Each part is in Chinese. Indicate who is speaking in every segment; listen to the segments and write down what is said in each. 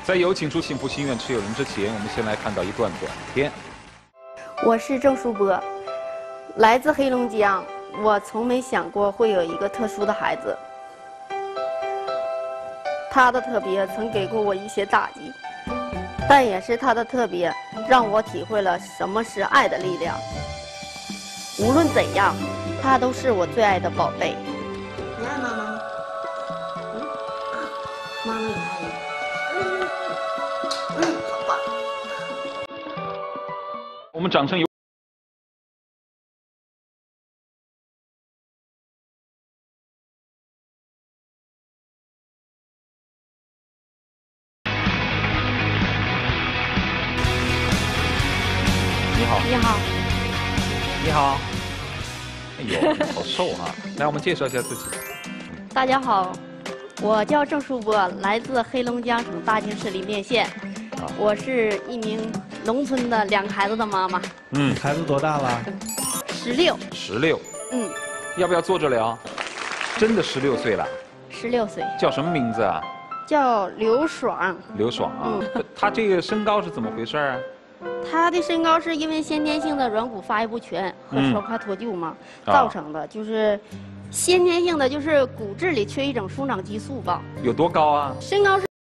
Speaker 1: 在有请出幸福心愿持有人之前，我们先来看到一段短片。
Speaker 2: 我是郑淑波，来自黑龙江。我从没想过会有一个特殊的孩子，他的特别曾给过我一些打击，但也是他的特别让我体会了什么是爱的力量。无论怎样，他都是我最爱的宝贝。你爱妈妈吗？妈妈也爱你。好吧。
Speaker 1: 我们掌声有。你好，
Speaker 2: 你好，
Speaker 1: 你好。哎呦，好瘦啊！来，我们介绍一下自己。
Speaker 2: 大家好，我叫郑淑波，来自黑龙江省大庆市梨面县。我是一名农村的2个孩子的妈妈。
Speaker 3: 孩子多大了
Speaker 2: 16。
Speaker 1: 16。
Speaker 2: 嗯。
Speaker 1: 要不要坐着聊？真的16岁了。
Speaker 2: 16岁。
Speaker 1: 叫什么名字啊？
Speaker 2: 叫刘爽。
Speaker 1: 刘爽啊。他这个身高是怎么回事啊？
Speaker 2: 他的身高是因为先天性的软骨发育不全和手胯脱臼嘛，造成的，就是先天性的，就是骨质里缺一种生长激素吧。
Speaker 1: 有多高啊？
Speaker 2: 身高是。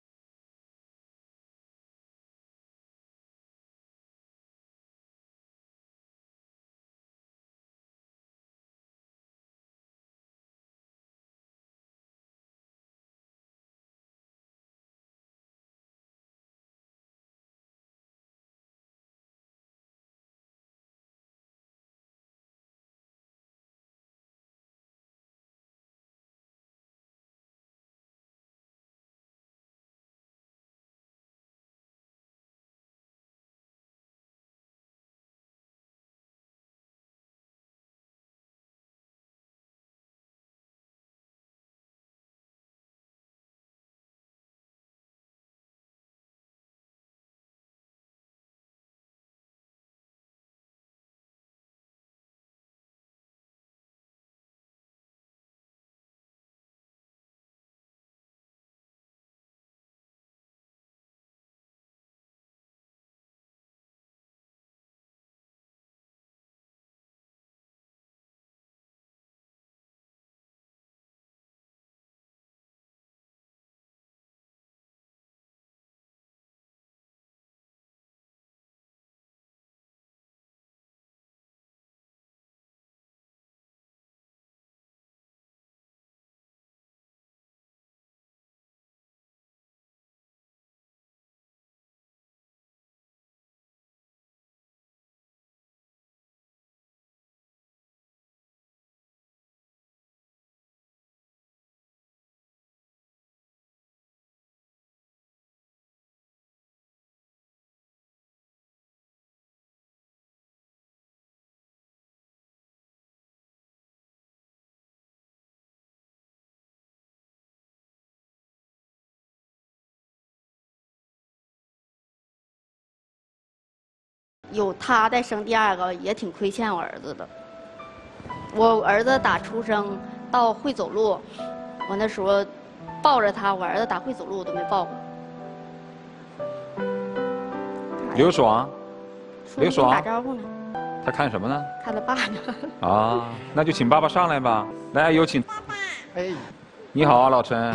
Speaker 2: 有他再生第2个也挺亏欠我儿子的。我儿子打出生到会走路，我那时候抱着他，我儿子打会走路我都没抱过。
Speaker 1: 刘爽。刘爽。
Speaker 2: 打招呼呢。
Speaker 1: 他看什么呢？
Speaker 2: 看他爸呢。
Speaker 1: 啊，那就请爸爸上来吧。来，有请。爸爸。
Speaker 3: 哎，
Speaker 1: 你好啊，老陈。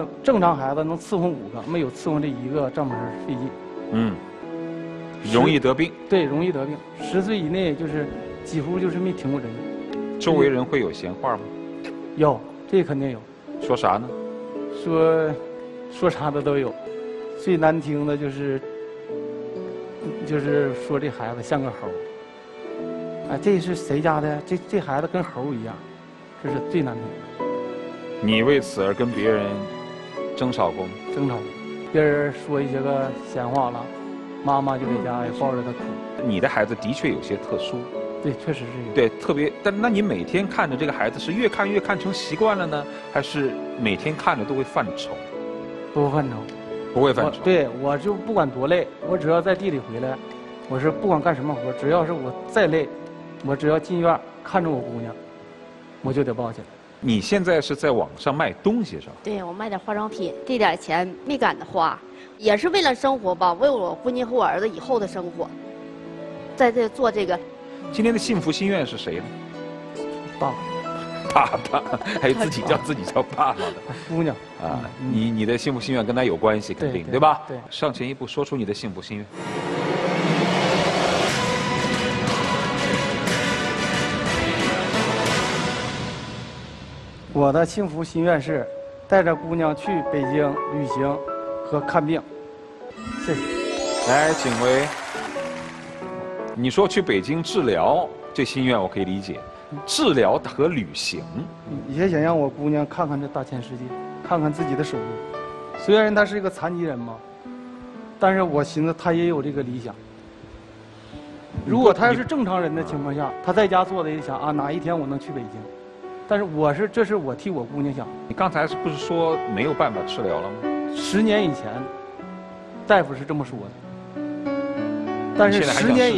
Speaker 3: 说正常孩子能伺候5个，没有伺候这1个，这么是费劲。
Speaker 1: 容易得病。
Speaker 3: 对，容易得病。10岁以内就是几乎就是没停过针。
Speaker 1: 周围人会有闲话吗？
Speaker 3: 有，这肯定有。
Speaker 1: 说啥呢？
Speaker 3: 说啥的都有。最难听的就是说这孩子像个猴。哎，这是谁家的？这孩子跟猴一样，这是最难听的。
Speaker 1: 你为此而跟别人争吵过吗？
Speaker 3: 争吵，别人说一些个闲话了，妈妈就在家也抱着他哭。
Speaker 1: 你的孩子的确有些特殊。
Speaker 3: 对，确实是有。
Speaker 1: 对，特别。但那你每天看着这个孩子，是越看成习惯了呢，还是每天看着都会犯愁？
Speaker 3: 不会犯愁。
Speaker 1: 不会犯愁。
Speaker 3: 对，我就不管多累，我只要在地里回来，我是不管干什么活，只要是我再累，我只要进院看着我姑娘，我就得抱起来。
Speaker 1: 你现在是在网上卖东西是吧？
Speaker 2: 对，我卖点化妆品，这点钱没敢的花，也是为了生活吧，为我婚姻和我儿子以后的生活，在这做这个。
Speaker 1: 今天的幸福心愿是谁呢？
Speaker 3: 爸
Speaker 1: 爸，还有自己叫爸爸的
Speaker 3: 姑娘
Speaker 1: 啊！你的幸福心愿跟他有关系，肯定 对吧？对，上前一步说出你的幸福心愿。
Speaker 3: 我的幸福心愿是带着姑娘去北京旅行和看病。谢谢。
Speaker 1: 来，景薇，你说去北京治疗，这心愿我可以理解。治疗和旅行，
Speaker 3: 也想让我姑娘看看这大千世界，看看自己的手艺。虽然她是一个残疾人嘛，但是我寻思她也有这个理想。如果她要是正常人的情况下，她在家坐着也想啊，哪一天我能去北京。但是这是我替我姑娘想。
Speaker 1: 你刚才不是说没有办法治疗了吗
Speaker 3: ？10年以前，大夫是这么说的。但是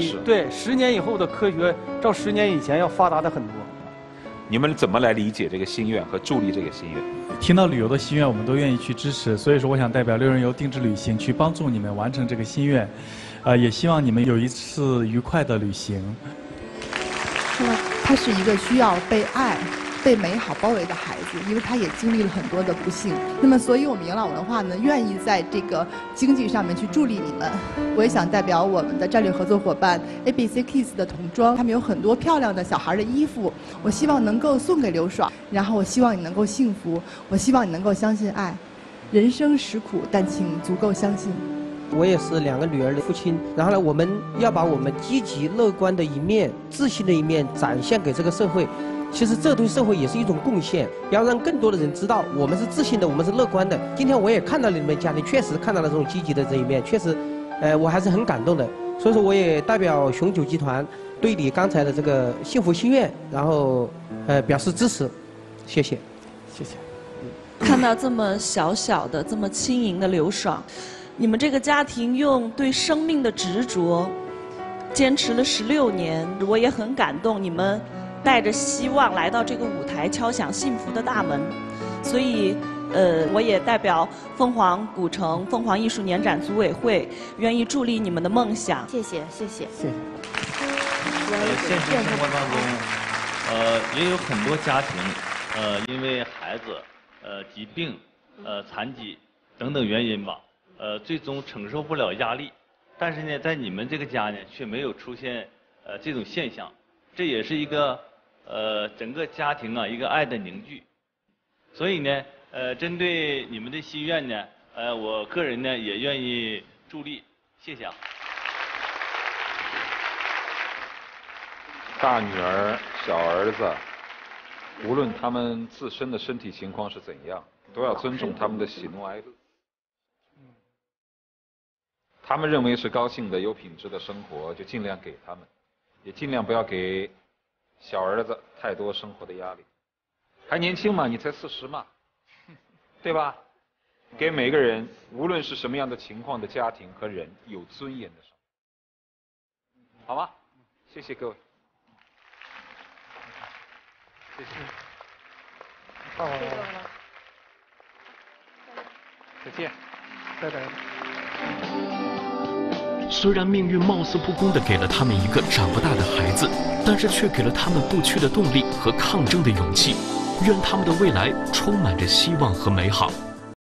Speaker 3: 10年以后的科学，照10年以前要发达的很多。
Speaker 1: 你们怎么来理解这个心愿和助力这个心愿？
Speaker 4: 听到旅游的心愿，我们都愿意去支持。所以说，我想代表6人游定制旅行去帮助你们完成这个心愿，也希望你们有一次愉快的旅行。
Speaker 5: 那么，他是一个需要被爱、被美好包围的孩子，因为他也经历了很多的不幸。那么，所以我们养老文化呢，愿意在这个经济上面去助力你们。我也想代表我们的战略合作伙伴 ABC Kids 的童装，他们有很多漂亮的小孩的衣服，我希望能够送给刘爽。然后我希望你能够幸福，我希望你能够相信爱。人生实苦，但请足够相信。
Speaker 6: 我也是2个女儿的父亲，然后呢，我们要把我们积极乐观的一面、自信的一面展现给这个社会。其实这对社会也是一种贡献，要让更多的人知道我们是自信的，我们是乐观的。今天我也看到了你们家庭，确实看到了这种积极的这一面，确实，我还是很感动的。所以说，我也代表雄酒集团对你刚才的这个幸福心愿，然后表示支持，谢谢，
Speaker 3: 谢谢。
Speaker 7: 看到这么小小的、这么轻盈的刘爽，你们这个家庭用对生命的执着，坚持了16年，我也很感动。你们带着希望来到这个舞台，敲响幸福的大门。所以，我也代表凤凰古城凤凰艺术年展组委会，愿意助力你们的梦想。
Speaker 2: 谢谢，谢谢，
Speaker 3: 谢谢。
Speaker 8: 现实生活当中，也有很多家庭，因为孩子，疾病，残疾等等原因吧，最终承受不了压力。但是呢，在你们这个家呢，却没有出现这种现象，这也是一个整个家庭啊一个爱的凝聚。所以呢，针对你们的心愿呢，我个人呢也愿意助力，谢谢啊。
Speaker 1: 大女儿、小儿子，无论他们自身的身体情况是怎样，都要尊重他们的喜怒哀乐。他们认为是高兴的、有品质的生活，就尽量给他们，也尽量不要给小儿子太多生活的压力。还年轻嘛，你才40嘛，对吧？给每个人，无论是什么样的情况的家庭和人，有尊严的生活，好吗？谢谢各位。谢谢。好，再见，拜拜。
Speaker 9: 虽然命运貌似不公地给了他们一个长不大的孩子，但是却给了他们不屈的动力和抗争的勇气。愿他们的未来充满着希望和美好。